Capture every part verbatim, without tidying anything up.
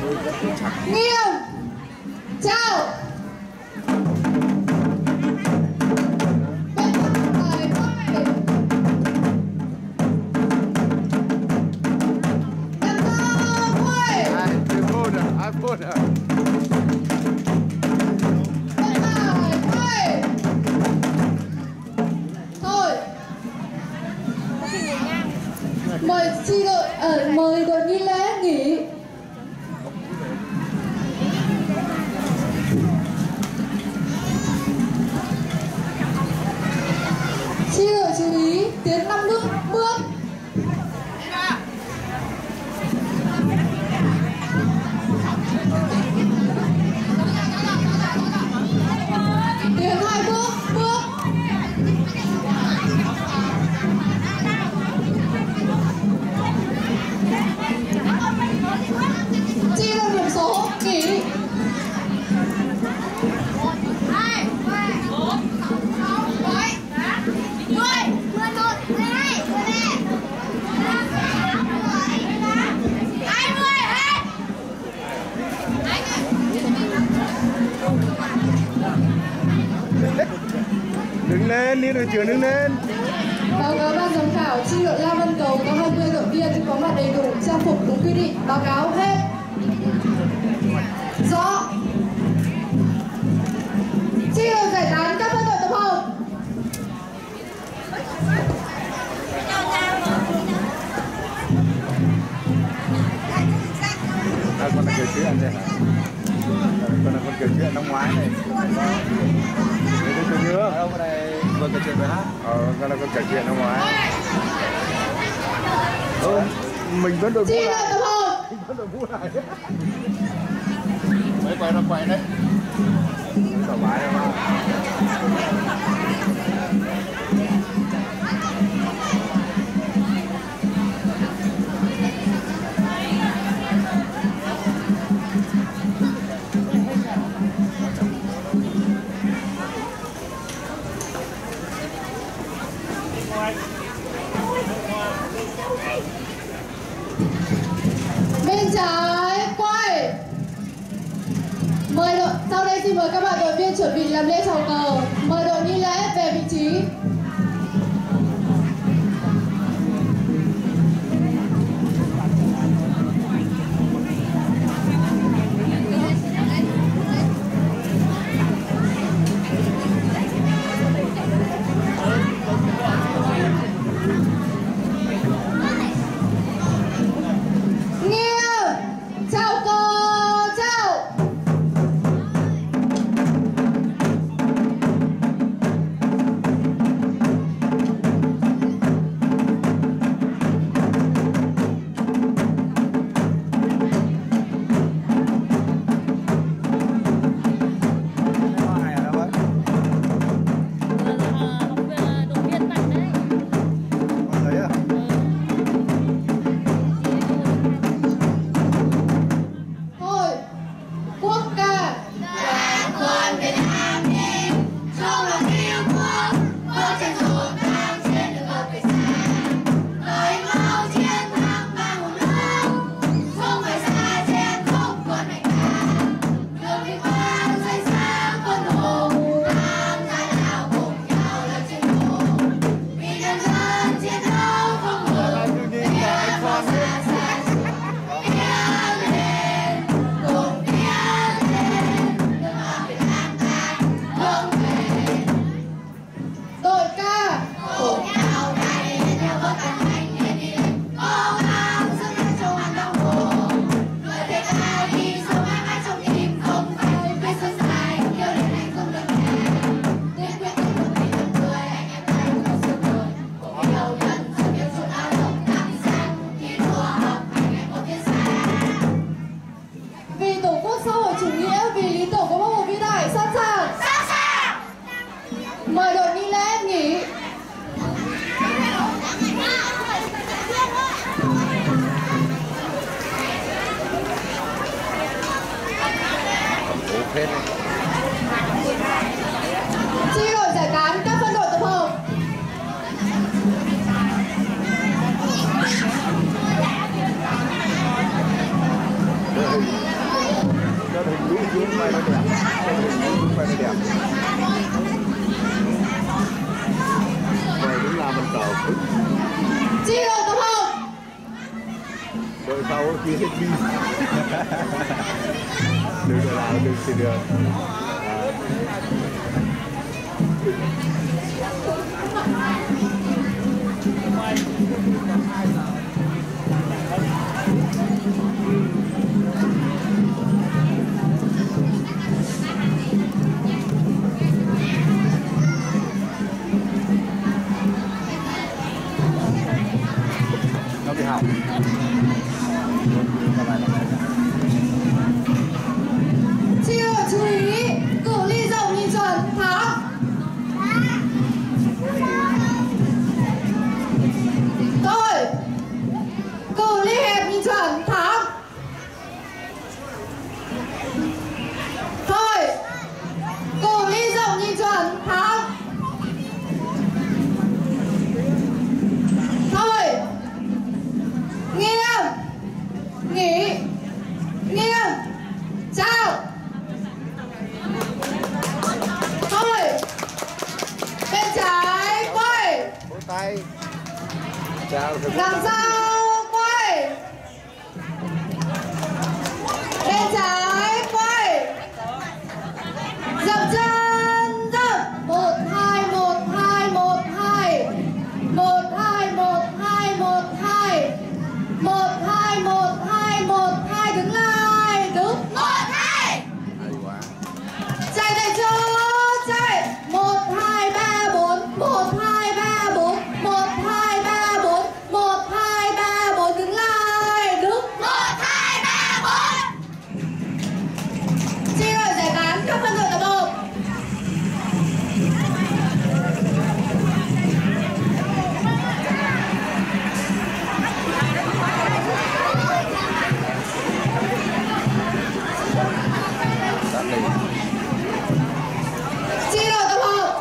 Nghiêng. Chào. Mời chi đội ở mời đội nghi lễ nghỉ. Chi đội chú ý tiến năm bước bước. Tiến hai bước bước. Chi đội điểm số nghỉ. Hai, ba, bốn, sáu, bảy, tám, mười, mười một, mười hai, mười ba, mười lăm, mười sáu, mười bảy, hai mươi hết. Đứng lên, đi đội trưởng đứng lên. Báo cáo ban giám khảo, chi đội La Vân Cầu có hai mươi đội viên có mặt đầy đủ, trang phục đúng quy định. Báo cáo hết. Rõ. Chi đội giải tán các phân đội tập hợp. À, con là kể chuyện đây hả? Con là con kể chuyện năm ngoái này. Đấy, tôi nhớ. Ông này vừa kể chuyện rồi hả? Ờ, con là con kể chuyện năm ngoái. Ừ, mình vẫn đội mũ lại. Mình vẫn đội mũ lại. Mấy quay nó quay đấy. Thoải mái không? Bên trái quay. Mời đội, sau đây xin mời các bạn đội viên chuẩn bị làm lễ chào cờ. Mời đội nghi lễ về vị trí. Mời đội nghi lễ nghỉ. Chi đội giải tán các phân đội tập hợp. phải nó đẹp, không phải nó đẹp. Rồi đúng là mình cờ phức. Chi rồi đúng không? Đội sau kia hết đi. Đừng được nào, đừng xin được. Nó bị hỏng. Chia chú ý, cử ly rộng nhìn chuẩn, thắng. Tôi cử ly hẹp nhìn chuẩn, thắng. Thôi cử ly rộng nhìn chuẩn, thắng. Thôi nghiêng nghỉ nghiêng chào. Thôi bên trái quay, Vỗ tay. Chào. đằng sau quay, bên trái quay, dậm chân dậm. Một hai một hai một hai một hai một hai một hai một hai một hai một hai, đứng lại đứng. Một hai Hay quá. chạy tại chỗ chạy. Một hai ba bốn, một hai ba bốn, một hai ba bốn, một hai ba bốn, đứng lại đứng. Một hai ba bốn. Chi rồi giải tán các phân đội tập một. Đã lì. Chi đội tập một.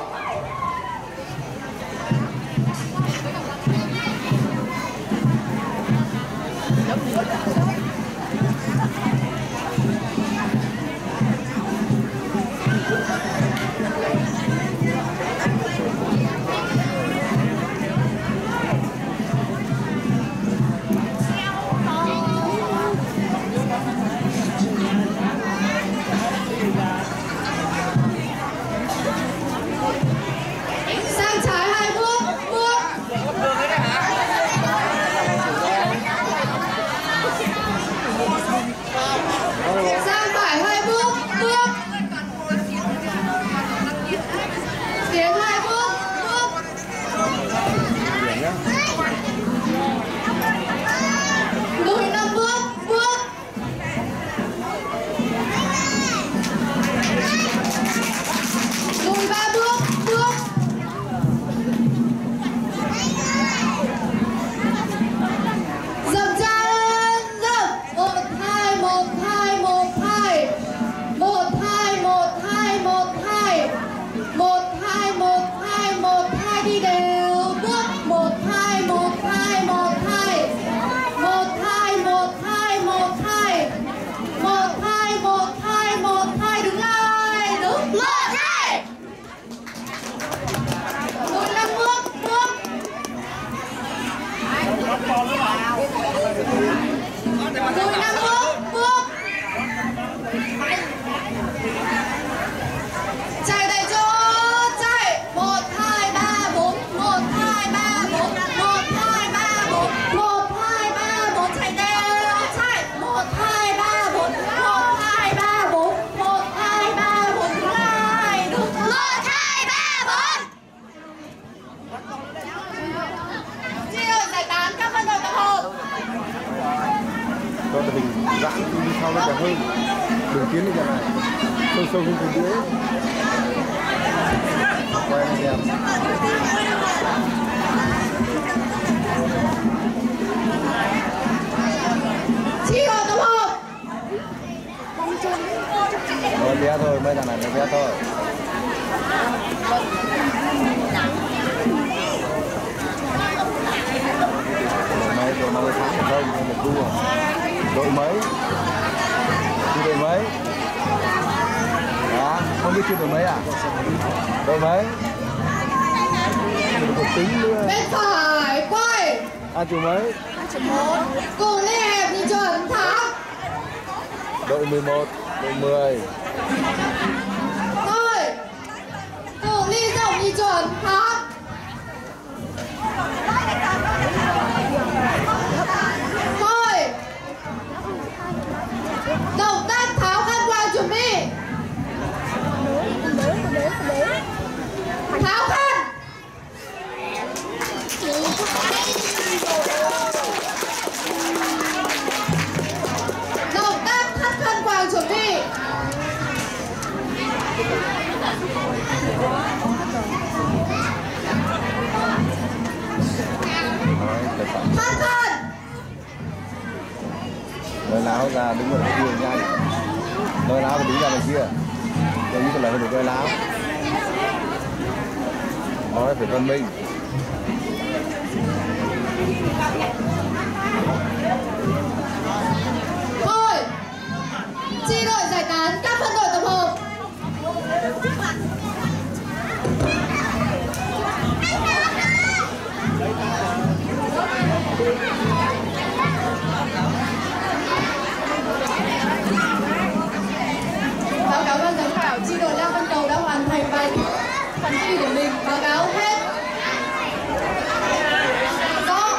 Sang trái hai bước, bước. Sang phải hai bước, bước. Tiến hai bước, bước. Điểm nhá. Lùi năm bước, bước. Lùi ba bước, bước. Dậm chân dậm. Một hai một hai một hai một hai một hai một hai một hai một hai một hai, đi đều bước. Một hai một hai một hai một hai một hai một hai một hai một hai một hai, đứng lại đứng. Một hai lùi năm bước, bước. Lùi năm bước, bước. Chạy tại chỗ chạy. Một hai ba bốn, một hai ba bốn, một hai ba bốn, một hai ba bốn, chạy đều chạy. Một hai ba bốn, một hai ba bốn, một hai ba bốn, đứng lại đứng. Một hai ba bốn. Chi ơi giải tán các phân đội tập một. Cho tình giãn đi sau nó đẹp hơn. Đừng tiến đi cái này. Sâu sâu hơn từ dưới. Quay nó đẹp. Chi rồi tập một. Rồi bé thôi, mấy thằng này nó bé thôi. Đội mấy, đội mấy thắng được không? Một đua. Đội mấy? Đội mấy? chưa được mấy à? Đội mấy? Một tính nữa. Bên phải quay. An chủ mấy? Cùng liên hiệp nhị chuẩn thắng. Đội mười một, đội mười. Thôi. Cùng ly rộng nhị chuẩn thắng. Thôi. Động tác tháo khăn quàng chuẩn bị. Tháo khăn. Động tác thắt khăn quàng chuẩn bị. Thắt khăn. Lời láo ra đứng ở đằng kia nhanh. Lời láo phải đứng ra đằng kia. Để như là được lời láo. Nói phải văn minh. Thôi. Chi đội giải tán các phân đội tập hợp. Báo cáo ban giám khảo, chi đội Lam Văn Cầu đã hoàn thành bài phần thi của mình. Báo cáo hết. Có.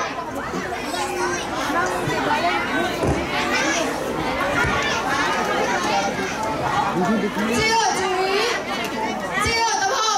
Chi đội chú ý. Chi đội tập hợp.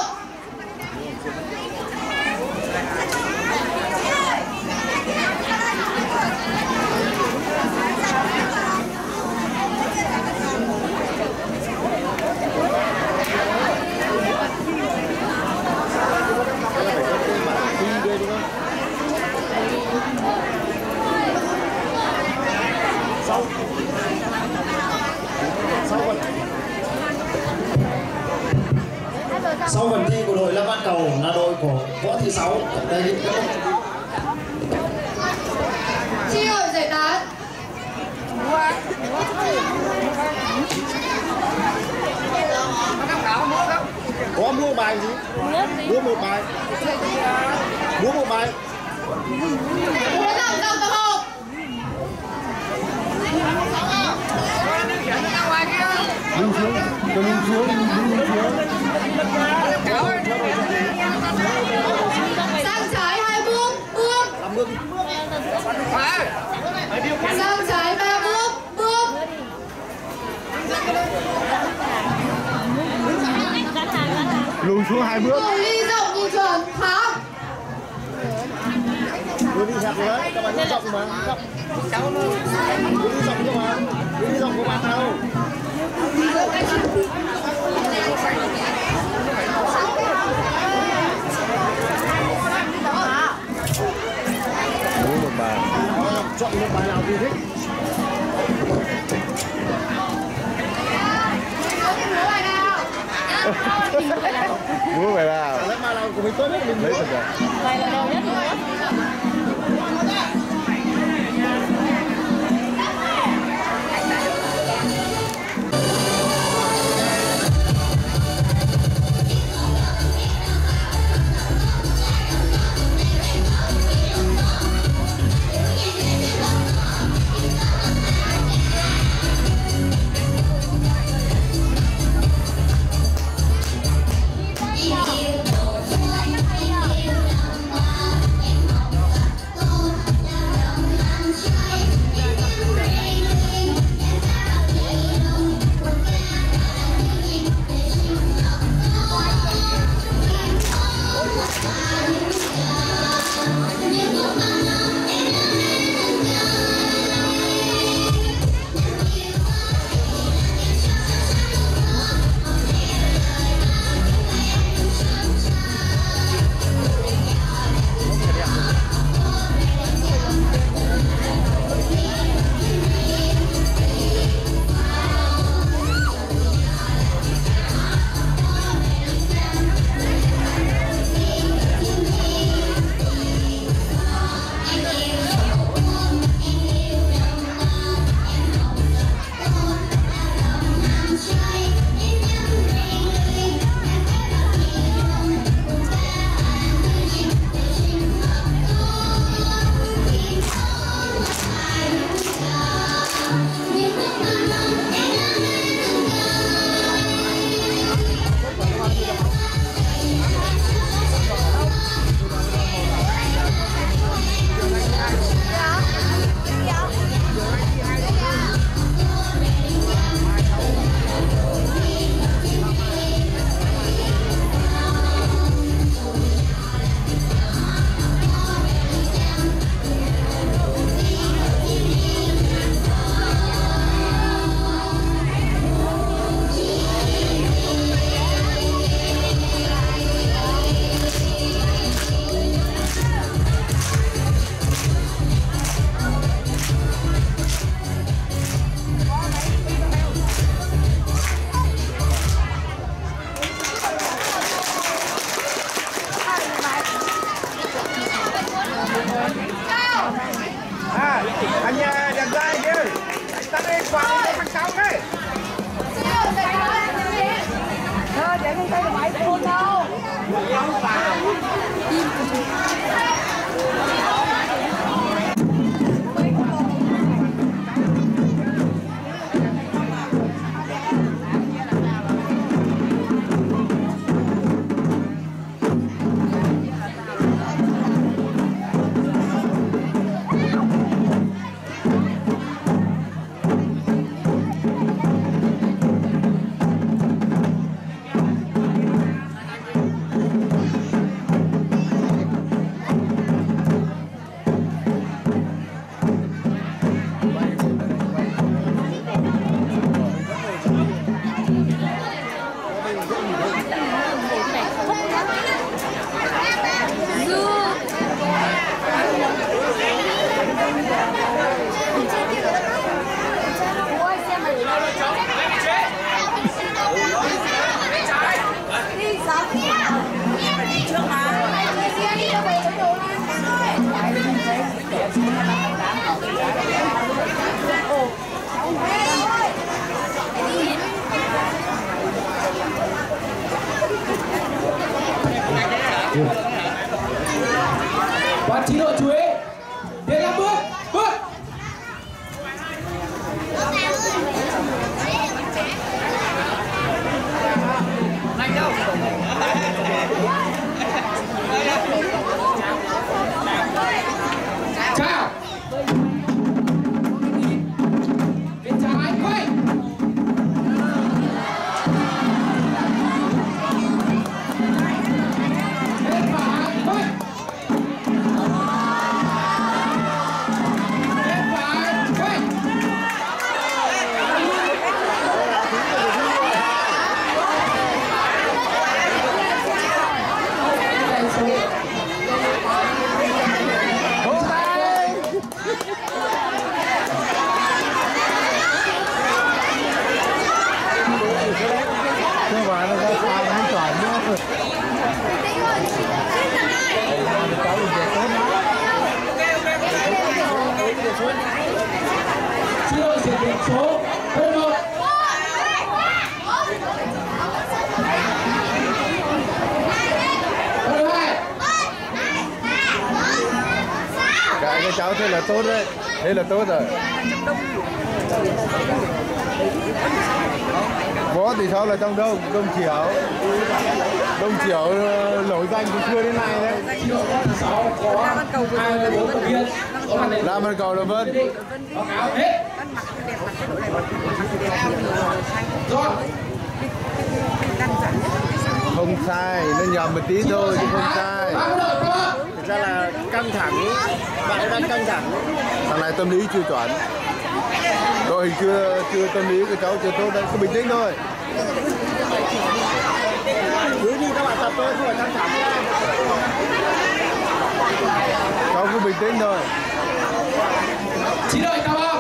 Sau phần thi của đội Lam Văn Cầu là đội của Võ Thị Sáu. Đây kết thúc. Chi đội giải tán. Có mua bài gì? Mua một bài. Mua một bài. Muốn làm dòng tập hợp. Đứng xuống, cho đứng xuống, đứng xuống. Sang trái hai bước, bước. Sang trái ba bước, bước. Lùi xuống hai bước. Cự ly rộng nhị chuẩn thắng. Đưa đi sạc đấy, các bạn đi rộng mà. Đưa đi rộng cơ mà. Đưa đi rộng của bạn nào. Mua một bài. Chọn một bài nào thì thích. Mua bài nào? Lấy bài nào của mình tốt nhất mình lấy mua. được rồi. Bài là đầu nhất nữa. cháu cái. Thôi để con tay là bảy phút đâu. Và chỉ đội chú ý để làm bước bước chào bên trái quay bên phải quay Các bạn nó ra sao an toàn nữa. Xin lỗi sự điểm số không một. Cái cháu thế là tốt đấy, thế là tốt rồi. Võ thì sao là trong đông, đông chiểu, đông chiểu nổi danh từ xưa đến nay đấy. Làm ăn cầu là Vân. Không sai, nó nhầm một tí thôi chứ không sai. Thực ra là căng thẳng, bạn ấy đang căng thẳng. Thằng này tâm lý chưa chuẩn. Đội hình chưa chưa tâm lý của cháu chưa tốt đấy, cứ bình tĩnh thôi. Cứ như các bạn tập thôi, không phải căng thẳng. Cháu cứ bình tĩnh thôi. Chỉ đội Cà Mau.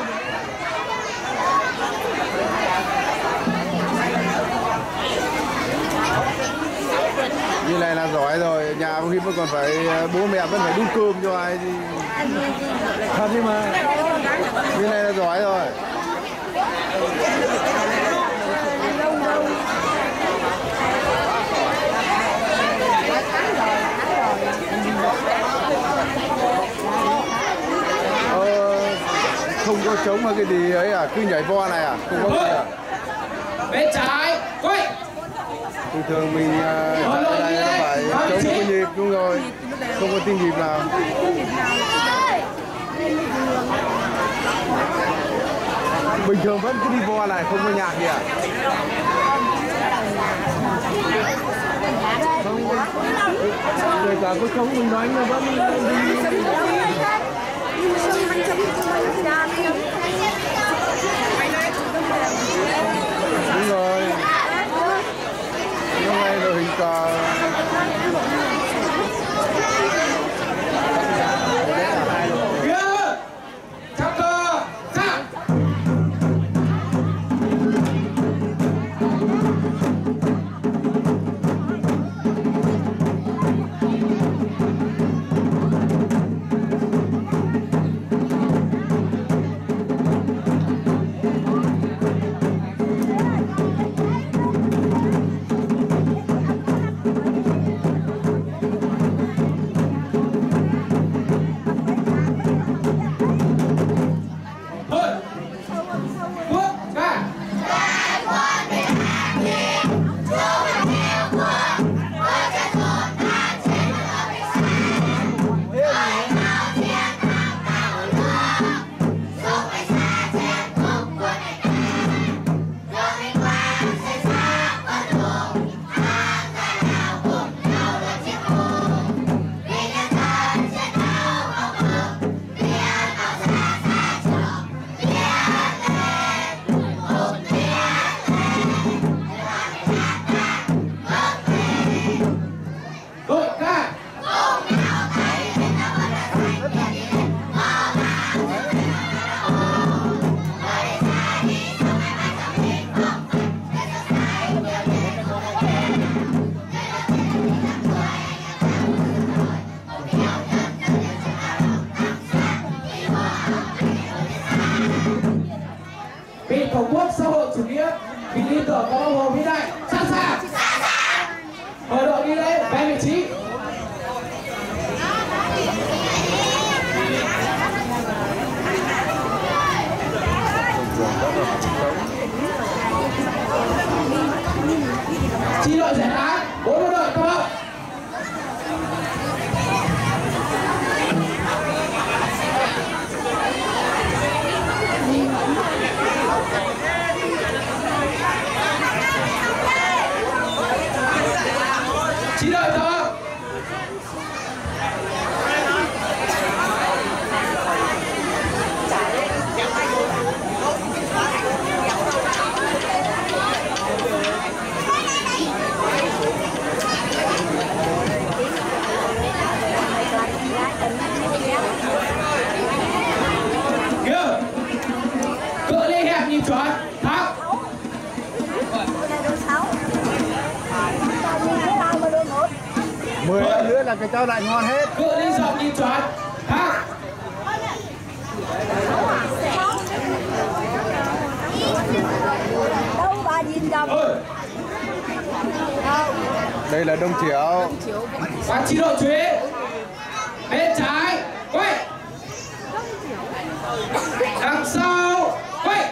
Như này là giỏi rồi, nhà có khi vẫn còn phải bố mẹ vẫn phải đun cơm cho ai thì thật nhưng mà như này là giỏi rồi. Ờ, không có trống hay cái gì ấy à, cứ nhảy vo này à, không có gì à. Bên trái quay. Thường thường mình chạy này nó phải chống có nhịp, đúng rồi, không có tiếng nhịp nào. Bình thường vẫn cứ đi vo này, không có nhạc gì à? Không, kể cả có trống mình nói mà vẫn đi. Đúng rồi. Hôm nay đội hình cờ nước xã hội chủ nghĩa vì lý tưởng của Bác Hồ vĩ đại sẵn sàng. Mời đội đi lễ về vị trí. Chi đội giải tán bốn đội cơ động. Chi đội cơ động. Cự ly hẹp nhịp chuẩn thắng. Mười năm nữa là cái trao lại ngon hết. Cự ly rộng nhịp chuẩn thắng. Đâu bà nhìn đồng. Đây là Đông Chiểu. Và chi đội chú ý bên trái quay, đằng sau quay,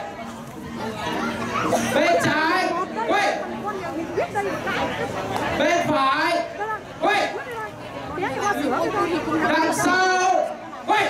bên trái quay, bên phải quay, đằng sau quay,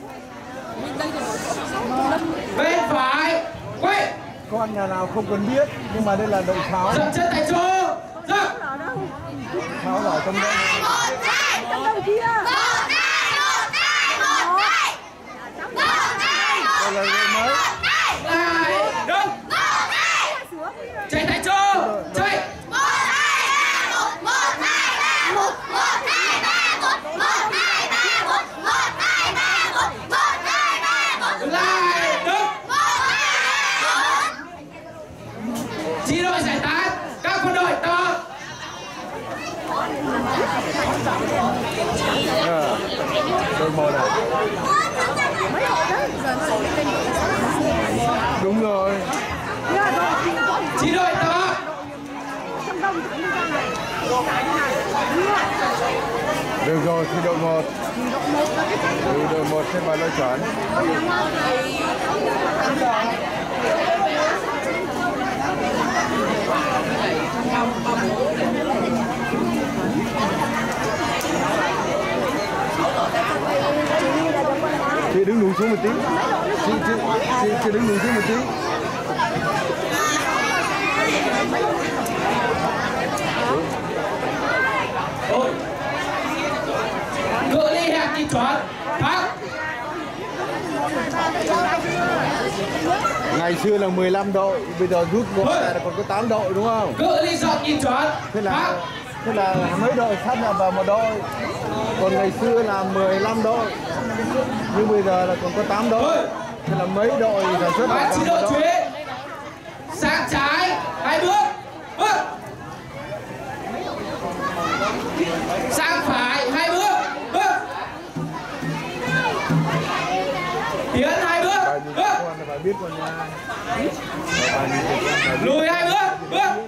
bên phải quay. Con nhà nào không cần biết nhưng mà đây là đội pháo. Dậm chân tại chỗ. Dậm. Pháo ở trong đây. Một hai trong đầu kia. Một hai một hai một hai. Một hai một. Đây là đội mới. Lại đứng. Một hai. Chạy tại chỗ. Chạy. Một hai ba một. Một hai ba một. Một hai ba một. Một hai ba một. Một hai ba một. Một hai ba một. Lại đứng. Một hai một. Chi đội giải tán. Các quân đội tập. Ờ, đội một này. Đúng rồi. Chi đội tập. Được rồi thì đội một. Ừ, đội một xem vào lối chuẩn. Chị đứng lùi xuống một tí. Chị, chị, chị, chị đứng lùi xuống một tí. Ôi. Cự ly hẹp nhịp chuẩn thắng. Ngày xưa là mười lăm đội, bây giờ rút gọn lại là còn có tám đội đúng không? Cự ly rộng nhịp chuẩn Thế là thắng. thế là mấy đội sắp nhập vào một đội. Còn ngày xưa là mười lăm đội. Nhưng bây giờ là còn có tám đội. Thế là mấy đội sản xuất Và vào chi một đội chú đội. ý sang trái hai bước bước, sang phải hai bước bước, tiến hai bước Bài nhìn bước, con là phải biết con nha. Bài nhìn con là phải biết. lùi hai bước bước,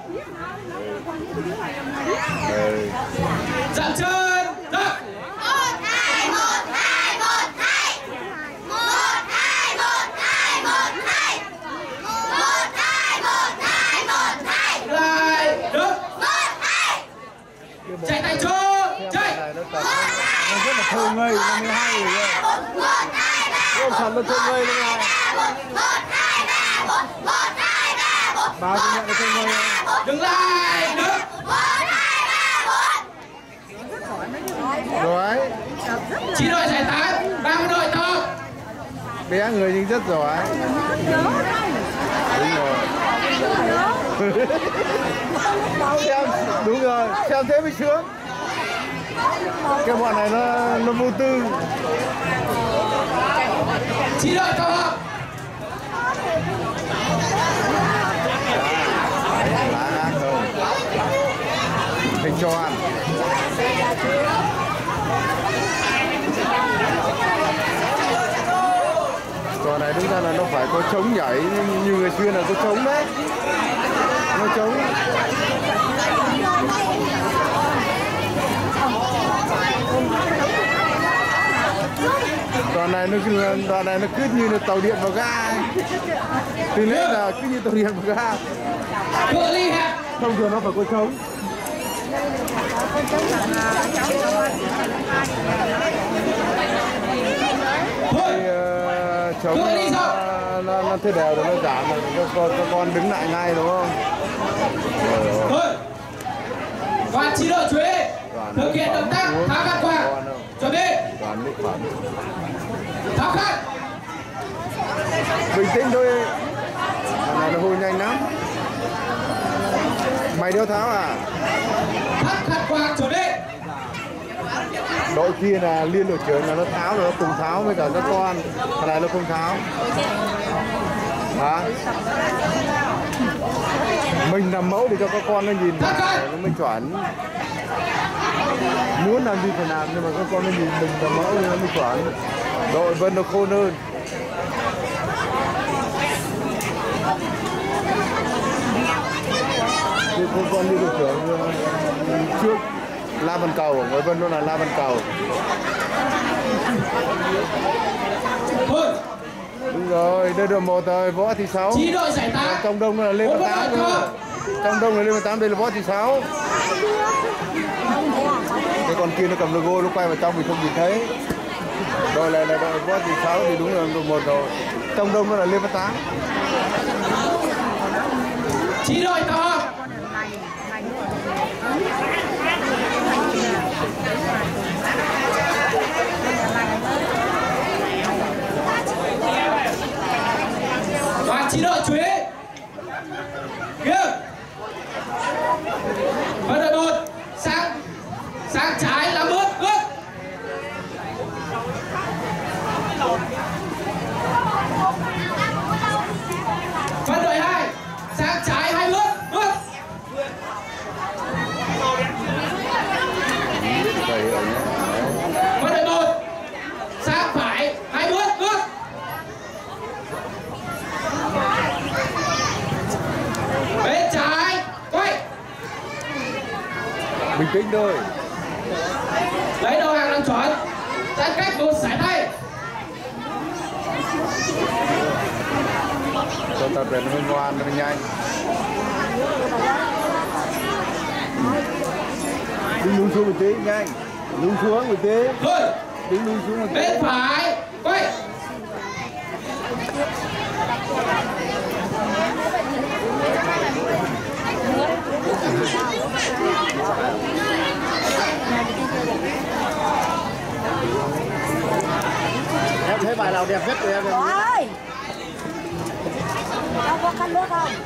Ừ. dậm chân dậm. Một hai một hai một hai. Một hai một hai một hai. Một hai một hai một hai. Lại đứng. Một hai. Chạy tại chỗ chạy. Này nó tập nó rất là thơ ngây, năm mươi hai rồi kìa. Một hai ba. Nó thật nó thơ ngây luôn này. Một hai ba một. Một hai ba một. Bà công nhận nó thơ ngây không? Đứng lại đứng. Một hai ba một. Rồi. Chi đội giải tán ba mươi đội tập. Bé người nhưng rất giỏi. Đúng rồi. Xem, đúng rồi, xem thế mới sướng. Cái bọn này nó nó vô tư. Chi đội tập hợp. Lá ác không. Thành cho ăn. Cho Đoạn này đúng ra là nó phải có trống nhảy như người xưa là có trống đấy, nó trống. Đoạn này nó đoạn này nó cứ như là tàu điện vào ga, từ nãy là cứ như tàu điện vào ga. Thông thường nó phải có trống. Thì, uh, trống nó, nó, nó thế đều rồi nó giảm rồi cho con, cho con đứng lại ngay đúng không? Thôi. Và chỉ đội chú ý thực hiện động tác tháo khăn quàng. Chuẩn bị. Toàn lực phản. Tháo khăn. Bình tĩnh thôi. Thằng này nó hôi nhanh lắm. Mày đeo tháo à? Tháo khăn quàng chuẩn bị. Đội kia là liên đội trưởng là nó tháo rồi, nó cùng tháo với cả các con. Thằng này nó không tháo. Hả? Mình làm mẫu để cho các con nó nhìn vào, nó mới chuẩn. Muốn làm gì phải làm nhưng mà các con nó nhìn mình làm mẫu thì nó mới chuẩn. Đội Vân nó khôn hơn. Thì các con đi đội trưởng trước La Văn Cầu, với Vân nó là La Văn Cầu. Đúng rồi, đây đội một rồi, Võ Thị Sáu. Chi đội giải tá. Trong đông là Lê Văn Tám. Trong đông là Lê Văn Tám, đây là Võ Thị Sáu. Cái con kia nó cầm logo, nó quay vào trong thì không nhìn thấy. Đội này là đội Võ Thị Sáu thì đúng là đội một rồi. Trong đông nó là Lê Văn Tám. Chi đội tập hợp. Và chỉ đội chú ý. Kia. Và đội một sang sang trái là bước bước. Và đội hai sang trái hai bước bước. Và đội một sang phải hai bước bước. Bên trái quay. Bình tĩnh thôi. Lấy đầu hàng làm chuẩn. Giãn cách một sải tay. Cho tập luyện hơi ngoan, nó nhanh. Đứng lùi xuống một tí, nhanh. Lùi xuống một tí. Thôi. Đứng lùi xuống một tí. Bên phải quay. Em thấy bài nào đẹp nhất của em? Ôi! Đâu có khăn nước không?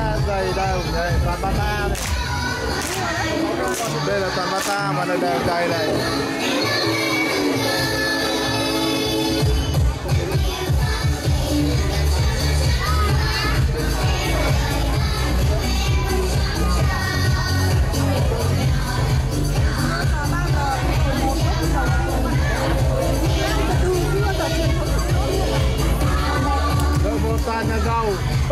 dày đây đây toàn bata này. Đây là toàn bata mà nó đều dày này. Đậu vô toàn là rau.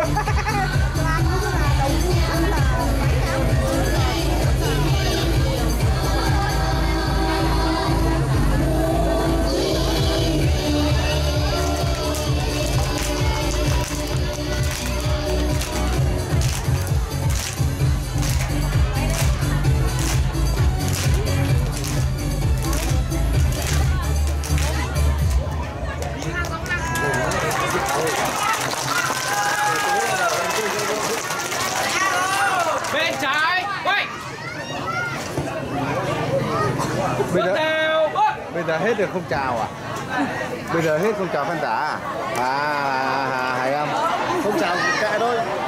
Bên trái quay. Bây giờ, Đều bước. bây giờ hết rồi không chào à? Bây giờ hết không chào khán giả à? À, hay không? Không chào kệ thôi.